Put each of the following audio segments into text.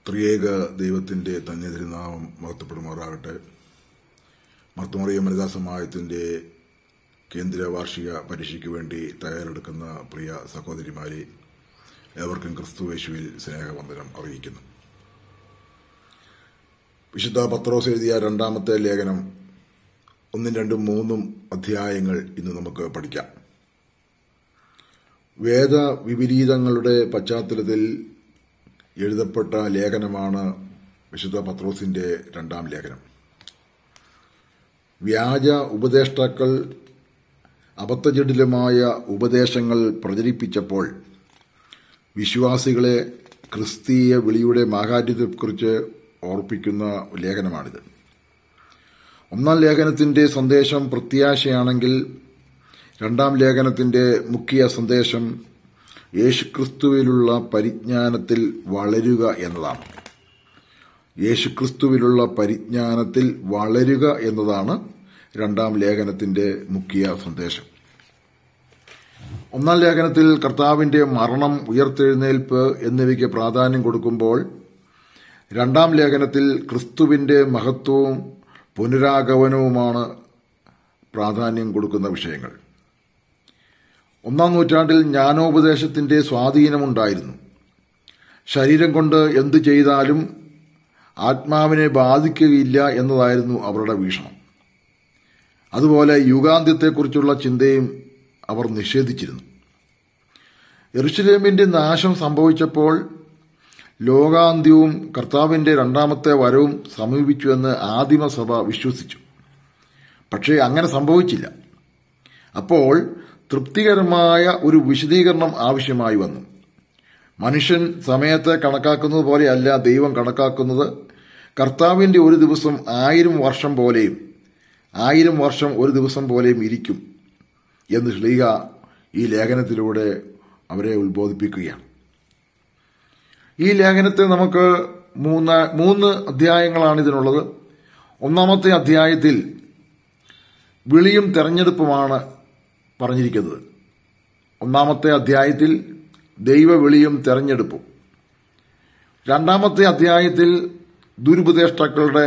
ത്രിയേക ദൈവത്തിന്റെ തന്നെ തിരുനാമം മഹത്വപ്പെടുമാറാകട്ടെ. മർത്തോമറിയം വനിതാ സമാജത്തിന്റെ കേന്ദ്ര വാർഷിക പരീക്ഷയ്ക്ക് വേണ്ടി തയ്യാറെടുക്കുന്ന പ്രിയ സഹോദരിമാരെ, ഏവർക്കും ക്രിസ്തുയേശുവിൽ സ്നേഹവന്ദനം അറിയിക്കുന്നു. വിശുദ്ധ പത്രോസ് എഴുതിയ രണ്ടാമത്തെ ലേഖനം 1, 2, 3 അധ്യായങ്ങൾ ഇന്ന് നമുക്ക് പഠിക്കാം. വേദ വിപരീതങ്ങളുടെ പശ്ചാത്തലത്തിൽ എഴുതപ്പെട്ട ലേഖനമാണ് വിശുദ്ധ പത്രോസിന്റെ രണ്ടാം ലേഖനം. വ്യാജ ഉപദേഷ്ടാക്കൾ അബദ്ധജടിലമായ ഉപദേശങ്ങൾ പ്രചരിപ്പിച്ചപ്പോൾ വിശ്വാസികളെ ക്രിസ്തീയ വിളിയുടെ മാഹാത്മ്യത്തെക്കുറിച്ച് ഓർപ്പിക്കുന്ന ലേഖനമാണിത്. ഒന്നാം ലേഖനത്തിന്റെ സന്ദേശം പ്രത്യാശയാണെങ്കിൽ, രണ്ടാം ലേഖനത്തിന്റെ മുഖ്യ സന്ദേശം യേശുക്രിസ്തുവിലുള്ള പരിജ്ഞാനത്തിൽ വളരുക എന്നതാണ്. യേശുക്രിസ്തുവിലുള്ള പരിജ്ഞാനത്തിൽ വളരുക എന്നതാണ് രണ്ടാം ലേഖനത്തിന്റെ മുഖ്യ സന്ദേശം. ഒന്നാം ലേഖനത്തിൽ കർത്താവിന്റെ മരണം, ഉയർത്തെഴുന്നേൽപ്പ് എന്നിവയ്ക്ക് പ്രാധാന്യം കൊടുക്കുമ്പോൾ, രണ്ടാം ലേഖനത്തിൽ ക്രിസ്തുവിന്റെ മഹത്വവും പുനരാഗമനവുമാണ് പ്രാധാന്യം കൊടുക്കുന്ന വിഷയങ്ങൾ. 1-ാം നൂറ്റാണ്ടിൽ ജ്ഞാനോപദേശത്തിന്റെ സ്വാധീനമുണ്ടായിരുന്നു. ശരീരം കൊണ്ട് എന്തു ചെയ്താലും ആത്മാവിനെ ബാധിക്കുകയില്ല എന്നതായിരുന്നു അവരുടെ വീക്ഷണം. അതുപോലെ യുഗാന്ത്യത്തെക്കുറിച്ചുള്ള ചിന്തയും അവർ നിഷേധിച്ചിരുന്നു. യെരുശലേമിന്റെ നാശം സംഭവിച്ചപ്പോൾ ലോകാന്ത്യവും കർത്താവിന്റെ രണ്ടാമത്തെ വരവും സമീപിച്ചുവെന്ന് ആദിമസഭ വിശ്വസിച്ചു. പക്ഷേ അങ്ങനെ സംഭവിച്ചില്ല. അപ്പോൾ തൃപ്തികരമായ ഒരു വിശദീകരണം ആവശ്യമായി വന്നു. മനുഷ്യൻ സമയത്തെ കണക്കാക്കുന്നത് പോലെയല്ല ദൈവം കണക്കാക്കുന്നത്. കർത്താവിന്റെ ഒരു ദിവസം 1000 വർഷം പോലെയും 1000 വർഷം ഒരു ദിവസം പോലെയും ഇരിക്കും എന്ന് ശ്ലീഹ ഈ ലേഖനത്തിലൂടെ അവരെ ഉത്ബോധിപ്പിക്കുകയാണ്. ഈ ലേഖനത്തെ നമുക്ക് മൂന്ന് അധ്യായങ്ങളാണ് ഇതിനുള്ളത്. 1-ാമത്തെ അധ്യായത്തിൽ വിളിയും തെരഞ്ഞെടുപ്പുമാണ് പറഞ്ഞിരിക്കുന്നത്. 1-ാമത്തെ അധ്യായത്തിൽ ദൈവവിളിയും തെരഞ്ഞെടുപ്പും. 2-ാമത്തെ അധ്യായത്തിൽ ദുരുപദേഷ്ടാക്കളുടെ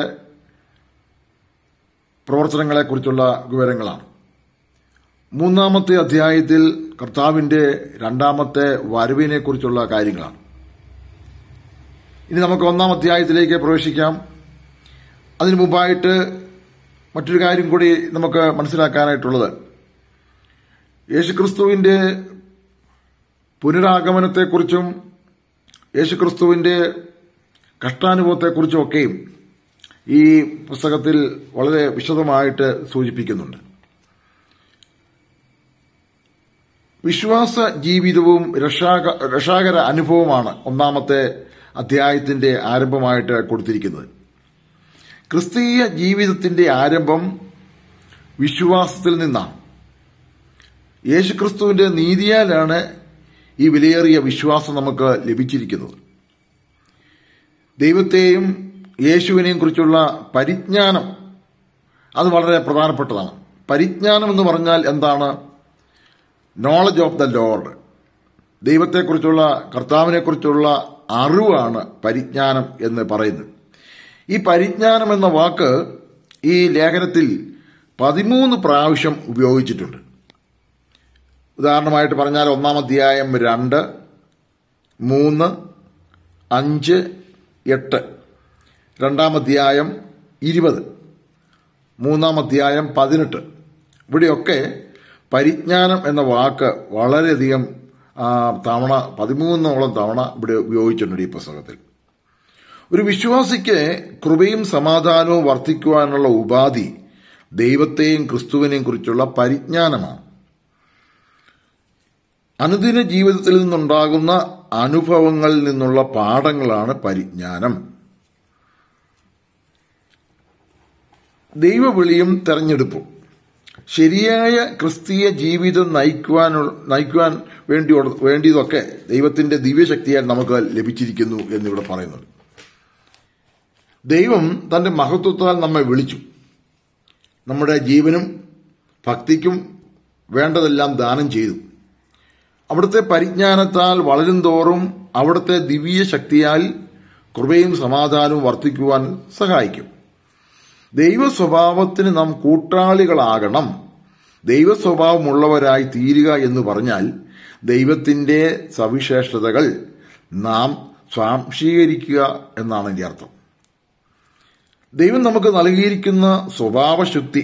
പ്രവർത്തനങ്ങളെക്കുറിച്ചുള്ള വിവരങ്ങളാണ്. 3-ാമത്തെ അധ്യായത്തിൽ കർത്താവിന്റെ രണ്ടാമത്തെ വരവിനെക്കുറിച്ചുള്ള കാര്യങ്ങളാണ്. ഇനി നമുക്ക് 1-ാം അധ്യായത്തിലേക്ക് പ്രവേശിക്കാം. അതിനു മുമ്പായിട്ട് മറ്റൊരു കാര്യം കൂടി നമുക്ക് മനസ്സിലാക്കാനായിട്ടുള്ളത്, യേശുക്രിസ്തുവിന്റെ പുനരാഗമനത്തെക്കുറിച്ചും യേശുക്രിസ്തുവിന്റെ കഷ്ടാനുഭവത്തെക്കുറിച്ചും ഒക്കെയും ഈ പുസ്തകത്തിൽ വളരെ വിശദമായിട്ട് സൂചിപ്പിക്കുന്നുണ്ട്. വിശ്വാസ ജീവിതവും രക്ഷാകര അനുഭവമാണ് 1-ാമത്തെ അധ്യായത്തിന്റെ ആരംഭമായിട്ട് കൊടുത്തിരിക്കുന്നത്. ക്രിസ്തീയ ജീവിതത്തിന്റെ ആരംഭം വിശ്വാസത്തിൽ നിന്നാണ്. യേശുക്രിസ്തുവിന്റെ നീതിയാലാണ് ഈ വിലയേറിയ വിശ്വാസം നമുക്ക് ലഭിച്ചിരിക്കുന്നത്. ദൈവത്തെയും യേശുവിനെയും കുറിച്ചുള്ള പരിജ്ഞാനം അത് വളരെ പ്രധാനപ്പെട്ടതാണ്. പരിജ്ഞാനം എന്ന് പറഞ്ഞാൽ എന്താണ്? Knowledge of the Lord. ദൈവത്തെക്കുറിച്ചുള്ള, കർത്താവിനെക്കുറിച്ചുള്ള അറിവാണ് പരിജ്ഞാനം എന്ന് പറയുന്നത്. ഈ പരിജ്ഞാനം എന്ന വാക്ക് ഈ ലേഖനത്തിൽ 13 പ്രാവശ്യം ഉപയോഗിച്ചിട്ടുണ്ട്. ഉദാഹരണമായിട്ട് പറഞ്ഞാൽ 1-ാം അധ്യായം 2, 3, 5, 8, 2-ാം അധ്യായം 20, 3-ാം അധ്യായം 18. ഇവിടെയൊക്കെ പരിജ്ഞാനം എന്ന വാക്ക് വളരെയധികം തവണ, 13ഓളം തവണ ഇവിടെ ഉപയോഗിച്ചിട്ടുണ്ട് ഈ പുസ്തകത്തിൽ. ഒരു വിശ്വാസിക്ക് കൃപയും സമാധാനവും വർദ്ധിക്കുവാനുള്ള ഉപാധി ദൈവത്തെയും ക്രിസ്തുവിനെയും കുറിച്ചുള്ള പരിജ്ഞാനമാണ്. അനുദിന ജീവിതത്തിൽ നിന്നുണ്ടാകുന്ന അനുഭവങ്ങളിൽ നിന്നുള്ള പാഠങ്ങളാണ് പരിജ്ഞാനം. ദൈവവിളിയും തെരഞ്ഞെടുപ്പും. ശരിയായ ക്രിസ്തീയ ജീവിതം നയിക്കുവാൻ വേണ്ടിയതൊക്കെ ദൈവത്തിന്റെ ദിവ്യശക്തിയാൽ നമുക്ക് ലഭിച്ചിരിക്കുന്നു എന്നിവിടെ പറയുന്നുണ്ട്. ദൈവം തന്റെ മഹത്വത്താൽ നമ്മെ വിളിച്ചു. നമ്മുടെ ജീവനും ഭക്തിക്കും വേണ്ടതെല്ലാം ദാനം ചെയ്തു. അവിടുത്തെ പരിജ്ഞാനത്താൽ വളരും തോറും അവിടുത്തെ ദിവ്യ ശക്തിയാൽ കൃപയും സമാധാനവും വർദ്ധിക്കുവാൻ സഹായിക്കും. ദൈവ സ്വഭാവത്തിന് നാം കൂട്ടാളികളാകണം. ദൈവ സ്വഭാവമുള്ളവരായി തീരുക എന്ന് പറഞ്ഞാൽ ദൈവത്തിന്റെ സവിശേഷതകൾ നാം സ്വാംശീകരിക്കുക എന്നാണ് എൻ്റെ അർത്ഥം. ദൈവം നമുക്ക് നൽകിയിരിക്കുന്ന സ്വഭാവശുദ്ധി,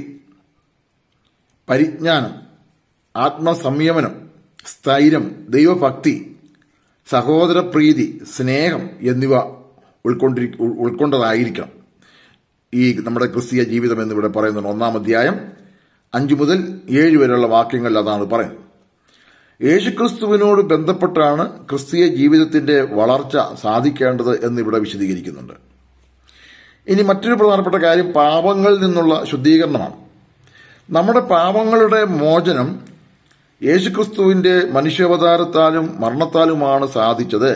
പരിജ്ഞാനം, ആത്മസംയമനം, സ്ഥൈര്യം, ദൈവഭക്തി, സഹോദരപ്രീതി, സ്നേഹം എന്നിവ ഉൾക്കൊണ്ടതായിരിക്കണം ഈ നമ്മുടെ ക്രിസ്തീയ ജീവിതം എന്നിവിടെ പറയുന്നുണ്ട്. 1-ാം അധ്യായം 5 മുതൽ 7 വരെയുള്ള വാക്യങ്ങളിൽ അതാണ് പറയുന്നത്. യേശുക്രിസ്തുവിനോട് ബന്ധപ്പെട്ടാണ് ക്രിസ്തീയ ജീവിതത്തിന്റെ വളർച്ച സാധിക്കേണ്ടത് എന്നിവിടെ വിശദീകരിക്കുന്നുണ്ട്. ഇനി മറ്റൊരു പ്രധാനപ്പെട്ട കാര്യം പാപങ്ങളിൽ നിന്നുള്ള ശുദ്ധീകരണമാണ്. നമ്മുടെ പാപങ്ങളുടെ മോചനം യേശുക്രിസ്തുവിന്റെ മനുഷ്യാവതാരത്താലും മരണത്താലുമാണ് സാധിച്ചത്.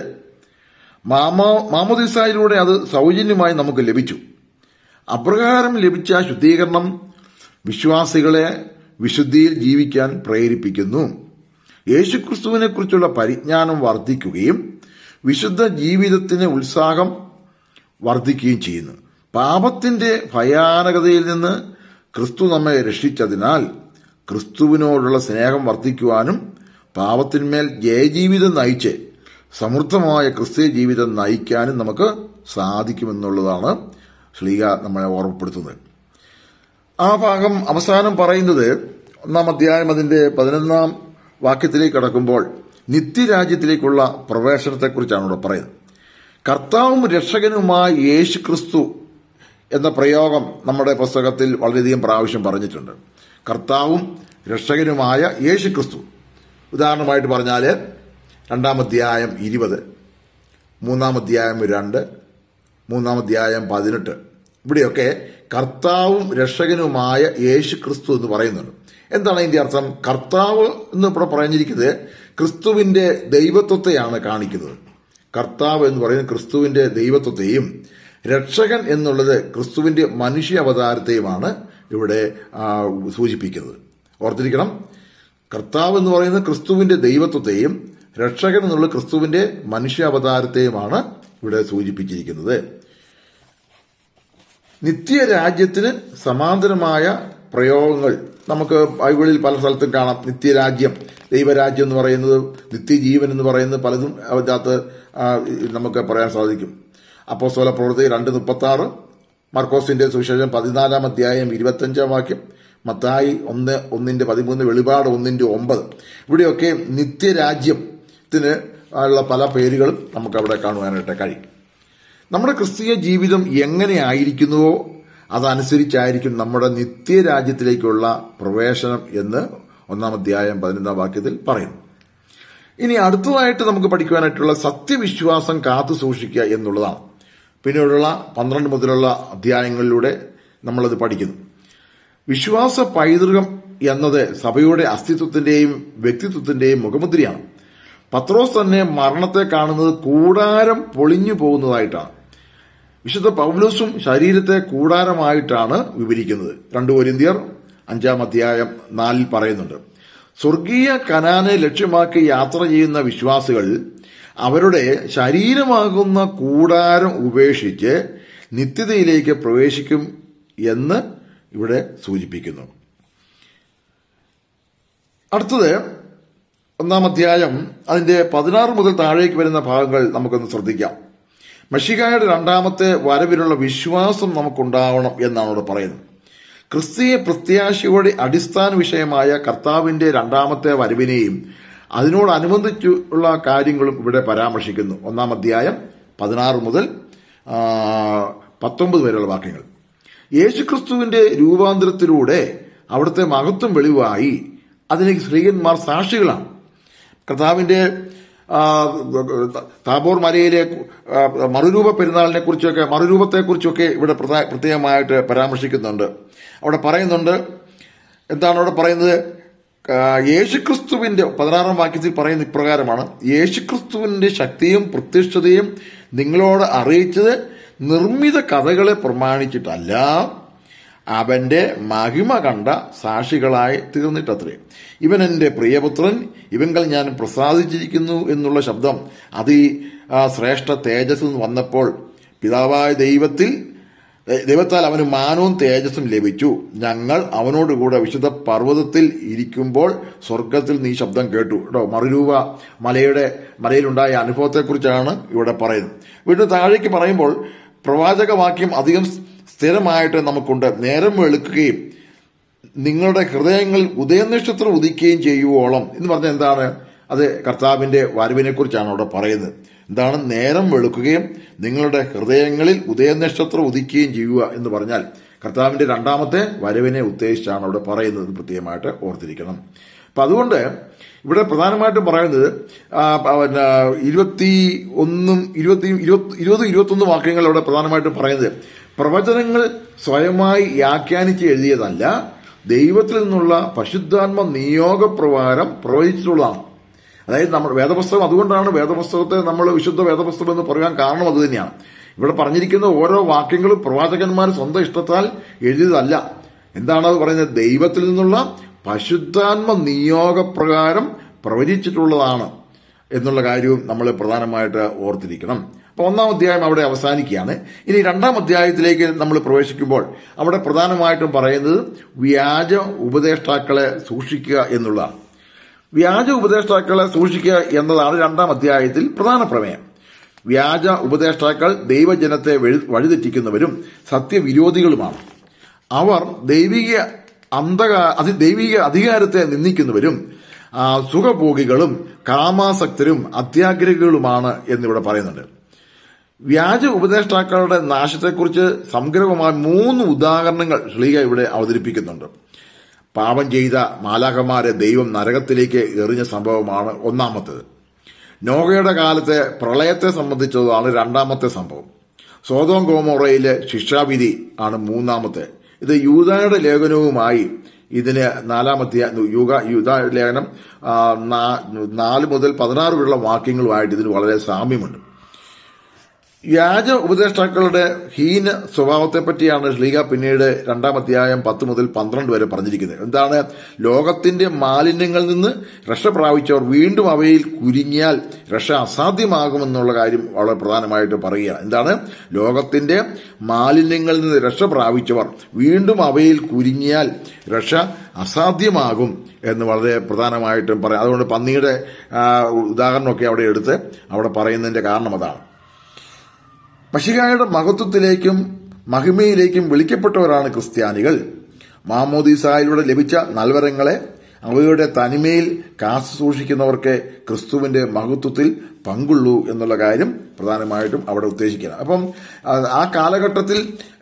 മാമോദീസായിലൂടെ അത് സൗജന്യമായി നമുക്ക് ലഭിച്ചു. അപ്രകാരം ലഭിച്ച ശുദ്ധീകരണം വിശ്വാസികളെ വിശുദ്ധിയിൽ ജീവിക്കാൻ പ്രേരിപ്പിക്കുന്നു. യേശുക്രിസ്തുവിനെ കുറിച്ചുള്ള പരിജ്ഞാനം വർദ്ധിക്കുകയും വിശുദ്ധ ജീവിതത്തിന് ഉത്സാഹം വർദ്ധിക്കുകയും ചെയ്യുന്നു. പാപത്തിന്റെ ഭയാനകതയിൽ നിന്ന് ക്രിസ്തു നമ്മെ രക്ഷിച്ചതിനാൽ ക്രിസ്തുവിനോടുള്ള സ്നേഹം വർദ്ധിക്കുവാനും പാപത്തിന്മേൽ ജയജീവിതം നയിച്ച് സമൃദ്ധമായ ക്രിസ്തീയ ജീവിതം നയിക്കാനും നമുക്ക് സാധിക്കുമെന്നുള്ളതാണ് ശ്ലീഹ നമ്മളെ ഓർമ്മപ്പെടുത്തുന്നത്. ആ ഭാഗം അവസാനം പറയുന്നത് 1-ാം അധ്യായം അതിന്റെ 11-ാം വാക്യത്തിലേക്ക് കടക്കുമ്പോൾ നിത്യരാജ്യത്തിലേക്കുള്ള പ്രവേശനത്തെക്കുറിച്ചാണ് ഇവിടെ പറയുന്നത്. കർത്താവും രക്ഷകനുമായ യേശു ക്രിസ്തു എന്ന പ്രയോഗം നമ്മുടെ പുസ്തകത്തിൽ വളരെയധികം പ്രാവശ്യം പറഞ്ഞിട്ടുണ്ട്. കർത്താവും രക്ഷകനുമായ യേശു ക്രിസ്തു. ഉദാഹരണമായിട്ട് പറഞ്ഞാൽ 2-ാം അധ്യായം 20, 3-ാം അധ്യായം 2, 3-ാം അധ്യായം 18 ഇവിടെയൊക്കെ കർത്താവും രക്ഷകനുമായ യേശു ക്രിസ്തു എന്ന് പറയുന്നുണ്ട്. എന്താണ് അതിന്റെ അർത്ഥം? കർത്താവ് എന്ന് ഇവിടെ പറഞ്ഞിരിക്കുന്നത് ക്രിസ്തുവിന്റെ ദൈവത്വത്തെയാണ് കാണിക്കുന്നത്. കർത്താവ് എന്ന് പറയുന്നത് ക്രിസ്തുവിന്റെ ദൈവത്വത്തെയും രക്ഷകൻ എന്നുള്ളത് ക്രിസ്തുവിന്റെ മനുഷ്യ അവതാരത്തെയുമാണ് ഇവിടെ സൂചിപ്പിക്കുന്നത്. ഓർത്തിരിക്കണം, കർത്താവ് എന്ന് പറയുന്നത് ക്രിസ്തുവിന്റെ ദൈവത്വത്തെയും രക്ഷകൻ എന്നുള്ള ക്രിസ്തുവിന്റെ മനുഷ്യ അവതാരത്തെയുമാണ് ഇവിടെ സൂചിപ്പിച്ചിരിക്കുന്നത്. നിത്യരാജ്യത്തിന് സമാന്തരമായ പ്രയോഗങ്ങൾ നമുക്ക് ബൈബിളിൽ പല സ്ഥലത്തും കാണാം. നിത്യരാജ്യം, ദൈവരാജ്യം എന്ന് പറയുന്നത്, നിത്യജീവൻ എന്ന് പറയുന്നത് പലതും അതിനകത്ത് നമുക്ക് പറയാൻ സാധിക്കും. അപ്പോസ്തല പ്രവൃത്തി 2:36, മർക്കോസിന്റെ സുവിശേഷം 14-ാം അധ്യായം 25-ാം വാക്യം, മത്തായി 1:13, വെളിപാട് 1:9 ഇവിടെയൊക്കെ നിത്യരാജ്യത്തിന് ഉള്ള പല പേരുകളും നമുക്ക് അവിടെ കാണുവാനായിട്ട് കഴിയും. നമ്മുടെ ക്രിസ്തീയ ജീവിതം എങ്ങനെ ആയിരിക്കുന്നുവോ അതനുസരിച്ചായിരിക്കും നമ്മുടെ നിത്യരാജ്യത്തിലേക്കുള്ള പ്രവേശനം എന്ന് 1-ാം അധ്യായം 15-ാം വാക്യത്തിൽ പറയുന്നു. ഇനി അടുത്തതായിട്ട് നമുക്ക് പഠിക്കുവാനായിട്ടുള്ള സത്യവിശ്വാസം കാത്തു സൂക്ഷിക്കുക എന്നുള്ളതാണ്. പിന്നീടുള്ള 12 മുതലുള്ള അധ്യായങ്ങളിലൂടെ നമ്മളത് പഠിക്കുന്നു. വിശ്വാസ പൈതൃകം എന്നത് സഭയുടെ അസ്തിത്വത്തിന്റെയും വ്യക്തിത്വത്തിന്റെയും മുഖമുദ്രയാണ്. പത്രോസ് തന്നെ മരണത്തെ കാണുന്നത് കൂടാരം പൊളിഞ്ഞു പോകുന്നതായിട്ടാണ്. വിശുദ്ധ പൗലോസും ശരീരത്തെ കൂടാരമായിട്ടാണ് വിവരിക്കുന്നത്. 2 കൊരിന്ത്യർ 5-ാം അധ്യായം 4 പറയുന്നുണ്ട്. സ്വർഗീയ കനാനെ ലക്ഷ്യമാക്കി യാത്ര ചെയ്യുന്ന വിശ്വാസികൾ അവരുടെ ശരീരമാകുന്ന കൂടാരം ഉപേക്ഷിച്ച് നിത്യതയിലേക്ക് പ്രവേശിക്കും എന്ന് ഇവിടെ സൂചിപ്പിക്കുന്നു. അടുത്തത് 1-ാം അധ്യായം അതിന്റെ 16 മുതൽ താഴേക്ക് വരുന്ന ഭാഗങ്ങൾ നമുക്കൊന്ന് ശ്രദ്ധിക്കാം. മശിഹായുടെ 2ാമത്തെ വരവിലുള്ള വിശ്വാസം നമുക്കുണ്ടാവണം എന്നാണ് ഇവിടെ പറയുന്നത്. ക്രിസ്തീയ പ്രത്യാശയുടെ അടിസ്ഥാന വിഷയമായ കർത്താവിന്റെ 2ാമത്തെ വരവിനെയും അതിനോടനുബന്ധിച്ചുള്ള കാര്യങ്ങളും ഇവിടെ പരാമർശിക്കുന്നു. 1-ാം അധ്യായം 16 മുതൽ 19 വരെയുള്ള വാക്യങ്ങൾ. യേശുക്രിസ്തുവിന്റെ രൂപാന്തരത്തിലൂടെ അവിടുത്തെ മഹത്വം വെളിവായി അതിന് സ്ത്രീയന്മാർ സാക്ഷികളാണ്. കർത്താവിന്റെ താബോർ മലയിലെ മറുരൂപ പെരുന്നാളിനെ കുറിച്ചൊക്കെ മറുരൂപത്തെക്കുറിച്ചൊക്കെ ഇവിടെ പ്രത്യേകമായിട്ട് പരാമർശിക്കുന്നുണ്ട്. അവിടെ പറയുന്നുണ്ട്, എന്താണ് അവിടെ പറയുന്നത്? യേശുക്രിസ്തുവിന്റെ 16-ാം വാക്യത്തിൽ പറയുന്ന ഇപ്രകാരമാണ്: യേശുക്രിസ്തുവിന്റെ ശക്തിയും പ്രത്യക്ഷതയും നിങ്ങളോട് അറിയിച്ചത് നിർമ്മിത കഥകളെ പ്രമാണിച്ചിട്ടല്ല, അവന്റെ മഹിമ കണ്ട സാക്ഷികളായി തീർന്നിട്ടത്രേ. ഇവൻ എന്റെ പ്രിയപുത്രൻ, ഇവങ്കൽ ഞാൻ പ്രസാദിച്ചിരിക്കുന്നു എന്നുള്ള ശബ്ദം അത് ശ്രേഷ്ഠ തേജസ് വന്നപ്പോൾ പിതാവായ ദൈവത്താൽ അവന് മാനവും തേജസ്സും ലഭിച്ചു. ഞങ്ങൾ അവനോടുകൂടെ വിശുദ്ധ പർവ്വതത്തിൽ ഇരിക്കുമ്പോൾ സ്വർഗത്തിൽ നീ ശബ്ദം കേട്ടു. കേട്ടോ, മറുരൂപ മലയിലുണ്ടായ അനുഭവത്തെക്കുറിച്ചാണ് ഇവിടെ പറയുന്നത്. വീണ്ടും താഴേക്ക് പറയുമ്പോൾ പ്രവാചക വാക്യം അധികം സ്ഥിരമായിട്ട് നമുക്കുണ്ട്. നേരം വെളുക്കുകയും നിങ്ങളുടെ ഹൃദയങ്ങളിൽ ഉദയനക്ഷത്രം ഉദിക്കുകയും ചെയ്യുവോളം എന്ന് പറഞ്ഞാൽ എന്താണ്? അത് കർത്താവിന്റെ വരവിനെ കുറിച്ചാണ് അവിടെ പറയുന്നത്. എന്താണ് നേരം വെളുക്കുകയും നിങ്ങളുടെ ഹൃദയങ്ങളിൽ ഉദയനക്ഷത്രം ഉദിക്കുകയും ചെയ്യുക എന്ന് പറഞ്ഞാൽ കർത്താവിന്റെ രണ്ടാമത്തെ വരവിനെ ഉദ്ദേശിച്ചാണ് അവിടെ പറയുന്നത്. പ്രത്യേകമായിട്ട് ഓർത്തിരിക്കണം. അപ്പൊ അതുകൊണ്ട് ഇവിടെ പ്രധാനമായിട്ടും പറയുന്നത് 21 വാക്യങ്ങൾ അവിടെ പ്രധാനമായിട്ടും പറയുന്നത് പ്രവചനങ്ങൾ സ്വയമായി വ്യാഖ്യാനിച്ച് എഴുതിയതല്ല, ദൈവത്തിൽ നിന്നുള്ള പരിശുദ്ധാത്മ നിയോഗപ്രകാരം പ്രവചിച്ചിട്ടുള്ളതാണ്. അതായത് നമ്മുടെ വേദപുസ്തകം, അതുകൊണ്ടാണ് വേദപുസ്തകത്തെ നമ്മൾ വിശുദ്ധ വേദപുസ്തകം എന്ന് പറയാൻ കാരണം അത് തന്നെയാണ്. ഇവിടെ പറഞ്ഞിരിക്കുന്ന ഓരോ വാക്യങ്ങളും പ്രവാചകന്മാർ സ്വന്തം ഇഷ്ടത്താൽ എഴുതിയതല്ല. എന്താണ് അത് പറയുന്നത്? ദൈവത്തിൽ നിന്നുള്ള പരിശുദ്ധാത്മ നിയോഗപ്രകാരം പ്രവചിച്ചിട്ടുള്ളതാണ് എന്നുള്ള കാര്യവും നമ്മൾ പ്രധാനമായിട്ട് ഓർത്തിരിക്കണം. അപ്പൊ 1-ാം അധ്യായം അവിടെ അവസാനിക്കുകയാണ്. ഇനി 2-ാം അധ്യായത്തിലേക്ക് നമ്മൾ പ്രവേശിക്കുമ്പോൾ അവിടെ പ്രധാനമായിട്ടും പറയുന്നത് വ്യാജ ഉപദേഷ്ടാക്കളെ സൂക്ഷിക്കുക എന്നുള്ളതാണ്. വ്യാജ ഉപദേഷ്ടാക്കളെ സൂക്ഷിക്കുക എന്നതാണ് 2-ാം അധ്യായത്തിൽ പ്രധാന പ്രമേയം. വ്യാജ ഉപദേഷ്ടാക്കൾ ദൈവജനത്തെ വഴിതെറ്റിക്കുന്നവരും സത്യവിരോധികളുമാണ്. അവർ ദൈവിക അധികാരത്തെ നിന്ദിക്കുന്നവരും സുഖഭോഗികളും കാമാസക്തരും അത്യാഗ്രഹികളുമാണ് എന്നിവിടെ പറയുന്നുണ്ട്. വ്യാജ ഉപദേഷ്ടാക്കളുടെ നാശത്തെക്കുറിച്ച് സംഗ്രഹമായ 3 ഉദാഹരണങ്ങൾ ശ്ലീഹ ഇവിടെ അവതരിപ്പിക്കുന്നുണ്ട്. പാപം ചെയ്ത മാലാഖമാരെ ദൈവം നരകത്തിലേക്ക് എറിഞ്ഞ സംഭവമാണ് ഒന്നാമത്തേത്. നോഹയുടെ കാലത്തെ പ്രളയത്തെ സംബന്ധിച്ചതാണ് 2-ാമത്തെ സംഭവം. സോദോം ഗോമോറയിലെ ശിക്ഷാവിധി ആണ് 3-ാമത്തെ. ഇത് യൂദായുടെ ലേഖനവുമായി ഇതിന് 4-ാമത്തെ യൂദാ ലേഖനം 4 മുതൽ 16 വരെയുള്ള വാക്യങ്ങളുമായിട്ട് ഇതിന് വളരെ സാമ്യമുണ്ട്. വ്യാജ ഉപദേഷ്ടാക്കളുടെ ഹീന സ്വഭാവത്തെ പറ്റിയാണ് ശ്ലീഹ പിന്നീട് 2-ാം അധ്യായം 10 മുതൽ 12 വരെ പറഞ്ഞിരിക്കുന്നത്. എന്താണ്? ലോകത്തിന്റെ മാലിന്യങ്ങളിൽ നിന്ന് രക്ഷ പ്രാപിച്ചവർ വീണ്ടും അവയിൽ കുരുങ്ങിയാൽ രക്ഷ അസാധ്യമാകുമെന്നുള്ള കാര്യം വളരെ പ്രധാനമായിട്ട് പറയുക. എന്താണ്? ലോകത്തിന്റെ മാലിന്യങ്ങളിൽ നിന്ന് രക്ഷ പ്രാപിച്ചവർ വീണ്ടും അവയിൽ കുരുങ്ങിയാൽ രക്ഷ അസാധ്യമാകും എന്ന് വളരെ പ്രധാനമായിട്ടും പറയാം. അതുകൊണ്ട് പന്നിയുടെ ഉദാഹരണമൊക്കെ അവിടെ എടുത്ത് അവിടെ പറയുന്നതിന്റെ കാരണം അതാണ്. മശിഹായുടെ മഹത്വത്തിലേക്കും മഹിമയിലേക്കും വിളിക്കപ്പെട്ടവരാണ് ക്രിസ്ത്യാനികൾ. മാമോദീസായിലൂടെ ലഭിച്ച നൽവരങ്ങളെ അവയുടെ തനിമയിൽ കാത്തു സൂക്ഷിക്കുന്നവർക്ക് ക്രിസ്തുവിന്റെ മഹത്വത്തിൽ പങ്കുള്ളൂ എന്നുള്ള കാര്യം പ്രധാനമായിട്ടും അവിടെ ഉദ്ദേശിക്കണം. അപ്പം ആ കാലഘട്ടത്തിൽ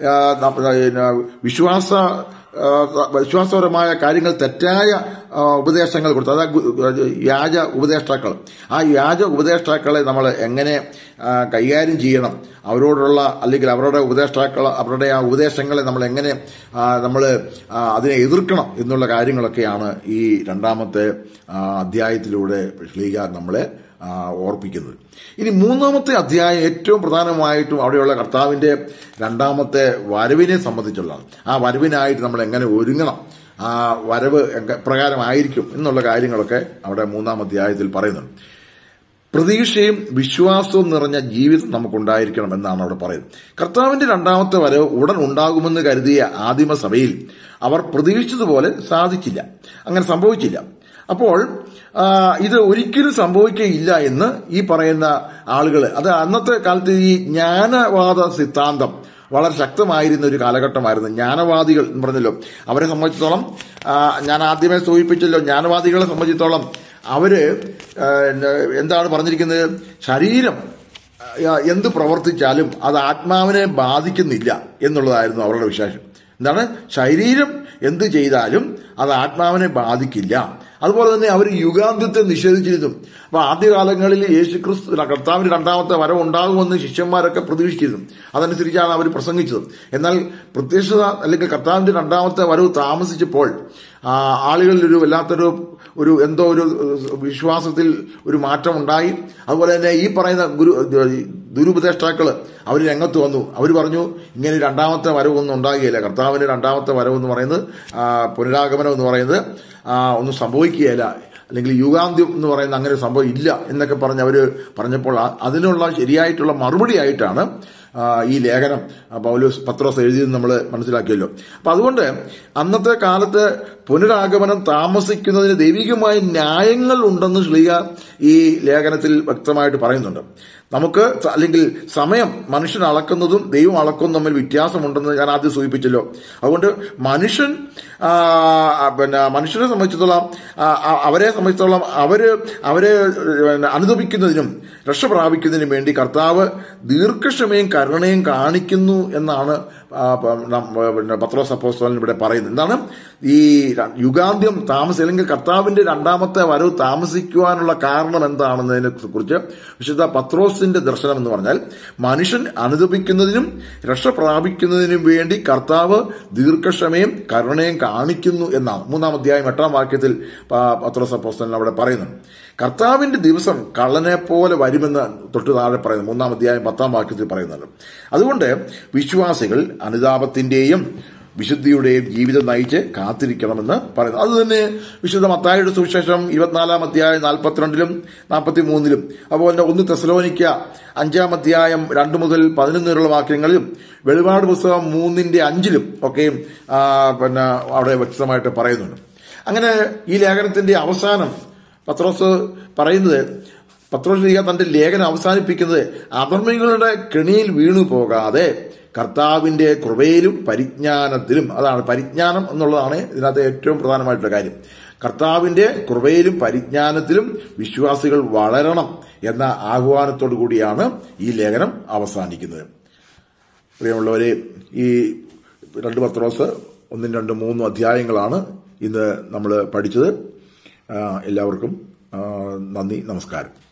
വിശ്വാസപരമായ കാര്യങ്ങൾ തെറ്റായ ഉപദേശങ്ങൾ കൊടുത്തു. അതായത് വ്യാജ ഉപദേഷ്ടാക്കൾ. ആ വ്യാജ ഉപദേഷ്ടാക്കളെ നമ്മൾ എങ്ങനെ കൈകാര്യം ചെയ്യണം, അവരോടുള്ള അല്ലെങ്കിൽ അവരുടെ ആ ഉപദേശങ്ങളെ നമ്മൾ എങ്ങനെ അതിനെ എതിർക്കണം എന്നുള്ള കാര്യങ്ങളൊക്കെയാണ് ഈ 2-ാമത്തെ അധ്യായത്തിലൂടെ ശ്ലീഹ നമ്മളെ ഓർപ്പിക്കുന്നത്. ഇനി 3-ാമത്തെ അധ്യായം ഏറ്റവും പ്രധാനമായിട്ടും അവിടെയുള്ള കർത്താവിന്റെ 2-ാമത്തെ വരവിനെ സംബന്ധിച്ചുള്ളതാണ്. ആ വരവിനായിട്ട് നമ്മൾ എങ്ങനെ ഒരുങ്ങണം, ആ വരവ് പ്രകാരമായിരിക്കും എന്നുള്ള കാര്യങ്ങളൊക്കെ അവിടെ 3-ാം അധ്യായത്തിൽ പറയുന്നുണ്ട്. പ്രതീക്ഷയും വിശ്വാസവും നിറഞ്ഞ ജീവിതം നമുക്കുണ്ടായിരിക്കണം എന്നാണ് അവിടെ പറയുന്നത്. കർത്താവിന്റെ 2-ാമത്തെ വരവ് ഉടൻ ഉണ്ടാകുമെന്ന് കരുതിയ ആദിമസഭയിൽ അവർ പ്രതീക്ഷിച്ചതുപോലെ സാധിച്ചില്ല, അങ്ങനെ സംഭവിച്ചില്ല. അപ്പോൾ ഇത് ഒരിക്കലും സംഭവിക്കുകയില്ല എന്ന് ഈ പറയുന്ന ആളുകൾ, അത് അന്നത്തെ കാലത്ത് ഈ ജ്ഞാനവാദ സിദ്ധാന്തം വളരെ ശക്തമായിരുന്ന ഒരു കാലഘട്ടമായിരുന്നു. ജ്ഞാനവാദികൾ എന്ന് പറഞ്ഞല്ലോ, അവരെ സംബന്ധിച്ചിടത്തോളം ഞാൻ ആദ്യമേ സൂചിപ്പിച്ചല്ലോ, ജ്ഞാനവാദികളെ സംബന്ധിച്ചിടത്തോളം അവര് എന്താണ് പറഞ്ഞിരിക്കുന്നത്? ശരീരം എന്ത് പ്രവർത്തിച്ചാലും അത് ആത്മാവിനെ ബാധിക്കുന്നില്ല എന്നുള്ളതായിരുന്നു അവരുടെ വിശ്വാസം. എന്താണ്? ശരീരം എന്ത് ചെയ്താലും അത് ആത്മാവിനെ ബാധിക്കില്ല. അതുപോലെ തന്നെ അവർ യുഗാന്ത്യത്തെ നിഷേധിച്ചിരുന്നു. അപ്പൊ ആദ്യകാലങ്ങളിൽ യേശുക്രിസ്തു കർത്താവിന്റെ 2-ാമത്തെ വരവ് ഉണ്ടാകുമെന്ന് ശിഷ്യന്മാരൊക്കെ പ്രതീക്ഷിച്ചിരുന്നു. അതനുസരിച്ചാണ് അവർ പ്രസംഗിച്ചത്. എന്നാൽ പ്രത്യക്ഷത അല്ലെങ്കിൽ കർത്താവിന്റെ 2-ാമത്തെ വരവ് താമസിച്ചപ്പോൾ ആളുകളിൽ വല്ലാത്തൊരു എന്തോ ഒരു വിശ്വാസത്തിൽ ഒരു മാറ്റം ഉണ്ടായി. അതുപോലെ തന്നെ ഈ പറയുന്ന ദുരുപദേഷ്ടാക്കള് അവർ രംഗത്ത് വന്നു. അവർ പറഞ്ഞു ഇങ്ങനെ 2-ാമത്തെ വരവൊന്നും ഉണ്ടാകുകയില്ല, കർത്താവിന്റെ 2-ാമത്തെ വരവ് എന്ന് പറയുന്നത് പുനരാഗമനം എന്ന് പറയുന്നത് ഒന്നും സംഭവിക്കുകയില്ല, അല്ലെങ്കിൽ യുഗാന്ത്യം എന്ന് പറയുന്ന അങ്ങനെ സംഭവം ഇല്ല എന്നൊക്കെ പറഞ്ഞ് അവർ പറഞ്ഞപ്പോൾ അതിനുള്ള ശരിയായിട്ടുള്ള മറുപടി ആയിട്ടാണ് ഈ ലേഖനം പത്രോസ് എഴുതിയെന്ന് നമ്മൾ മനസ്സിലാക്കിയല്ലോ. അപ്പൊ അതുകൊണ്ട് അന്നത്തെ കാലത്ത് പുനരാഗമനം താമസിക്കുന്നതിന് ദൈവികമായ ന്യായങ്ങൾ ഉണ്ടെന്ന് ശ്ലീഹ ഈ ലേഖനത്തിൽ വ്യക്തമായിട്ട് പറയുന്നുണ്ട്. നമുക്ക് അല്ലെങ്കിൽ സമയം മനുഷ്യൻ അളക്കുന്നതും ദൈവം അളക്കുന്നതും തമ്മിൽ വ്യത്യാസമുണ്ടെന്ന് ഞാൻ ആദ്യം സൂചിപ്പിച്ചല്ലോ. അതുകൊണ്ട് മനുഷ്യനെ സംബന്ധിച്ചിടത്തോളം അവരെ അനുദപിക്കുന്നതിനും രക്ഷ പ്രാപിക്കുന്നതിനും വേണ്ടി കർത്താവ് ദീർഘക്ഷമയും കരുണയും കാണിക്കുന്നു എന്നാണ് പത്രോസ് അപ്പോസ്തലൻ ഇവിടെ പറയുന്നത്. എന്താണ് ഈ യുഗാന്ത്യം അല്ലെങ്കിൽ കർത്താവിന്റെ രണ്ടാമത്തെ വരവ് താമസിക്കുവാനുള്ള കാരണം എന്താണെന്നതിനെ കുറിച്ച് വിശുദ്ധ പത്രോസിന്റെ ദർശനം എന്ന് പറഞ്ഞാൽ മനുഷ്യൻ അനുദപിക്കുന്നതിനും രക്ഷ പ്രാപിക്കുന്നതിനും വേണ്ടി കർത്താവ് ദീർഘക്ഷമയും കരുണയും കാണിക്കുന്നു എന്നാണ് 3-ാം അധ്യായം 8-ാം വാക്യത്തിൽ പത്രോസ് അപ്പോസ്തലൻ അവിടെ പറയുന്നു. കർത്താവിന്റെ ദിവസം കള്ളനെ പോലെ വരുമെന്ന് തൊട്ട് താഴെ പറയുന്നു 3-ാം അധ്യായം 10-ാം വാക്യത്തിൽ പറയുന്നുണ്ട്. അതുകൊണ്ട് വിശ്വാസികൾ അനുതാപത്തിന്റെയും വിശുദ്ധിയുടെയും ജീവിതം നയിച്ച് കാത്തിരിക്കണമെന്ന് പറയുന്നു. അതുതന്നെ വിശുദ്ധ മത്തായിയുടെ സുവിശേഷം 24-ാം അധ്യായം 42-ലും 43-ലും അതുപോലെ 1 തെസ്സലോനിക്ക 5-ാം അധ്യായം 2 മുതൽ 11 വരെയുള്ള വാക്യങ്ങളിലും വെളിപാട് പുസ്തകം 3-5-ലും ഒക്കെയും അവിടെ വ്യക്തമായിട്ട് പറയുന്നുണ്ട്. അങ്ങനെ ഈ ലേഖനത്തിന്റെ അവസാനം പത്രോസ് തന്റെ ലേഖനം അവസാനിപ്പിക്കുന്നത് അധർമ്മികളുടെ കെണിയിൽ വീണു പോകാതെ കർത്താവിന്റെ കൃപയിലും പരിജ്ഞാനത്തിലും, അതാണ് പരിജ്ഞാനം എന്നുള്ളതാണ് ഇതിനകത്ത് ഏറ്റവും പ്രധാനമായിട്ടുള്ള കാര്യം. കർത്താവിന്റെ കൃപയിലും പരിജ്ഞാനത്തിലും വിശ്വാസികൾ വളരണം എന്ന ആഹ്വാനത്തോടു കൂടിയാണ് ഈ ലേഖനം അവസാനിക്കുന്നത്. പ്രിയമുള്ളവരെ, ഈ 2 പത്രോസ് 1, 2, 3 അധ്യായങ്ങളാണ് ഇന്ന് നമ്മൾ പഠിച്ചത്. എല്ലാവർക്കും നന്ദി, നമസ്കാരം.